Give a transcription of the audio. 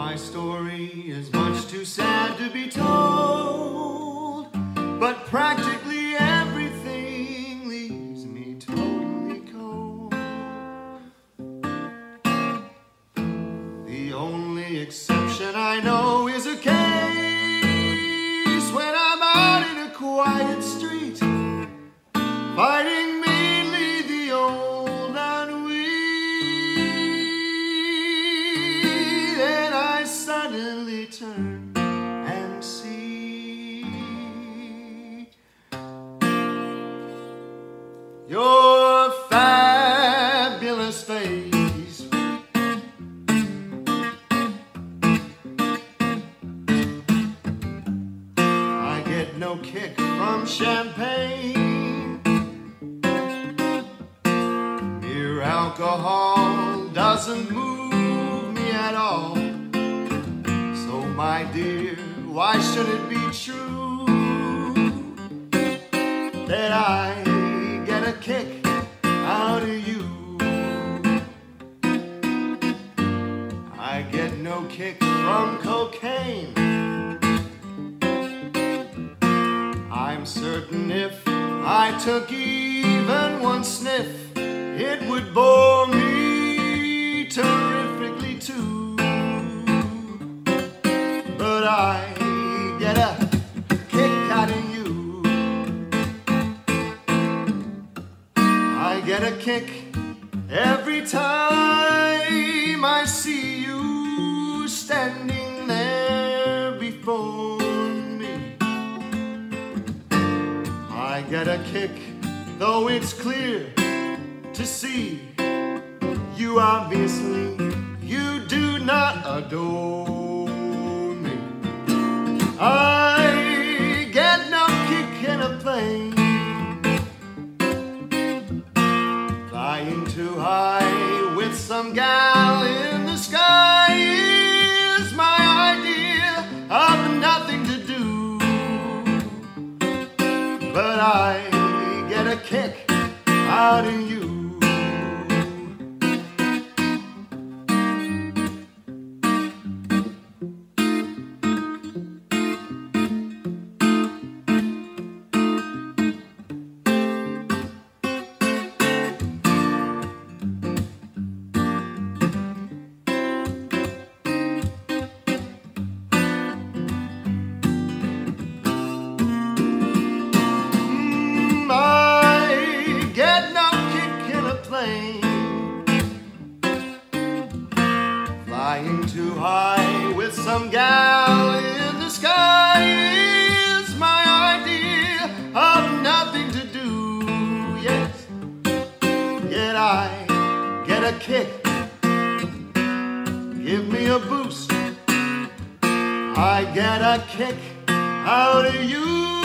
My story is much too sad to be told, but practically everything leaves me totally cold. The only exception I know is a case when I'm out in a quiet street, fighting mainly the old ennui. Then I suddenly turn and see your fabulous face. I get no kick from champagne. Mere alcohol doesn't move me at all. So my dear, why should it be true that I get a kick out of you? I get no kick from cocaine. I'm certain if I took even one sniff, it would bore me terrifically too. But I get a kick out of you. I get a kick every time I see you standing there before me. I get a kick, though it's clear to see you obviously, you do not adore me. I get no kick in a plane, flying too high with some gal in the sky is my idea of nothing to do. But I get a kick out of you. Flying too high with some gal in the sky is my idea of nothing to do. Yes, yet I get a kick. Give me a boost. I get a kick out of you.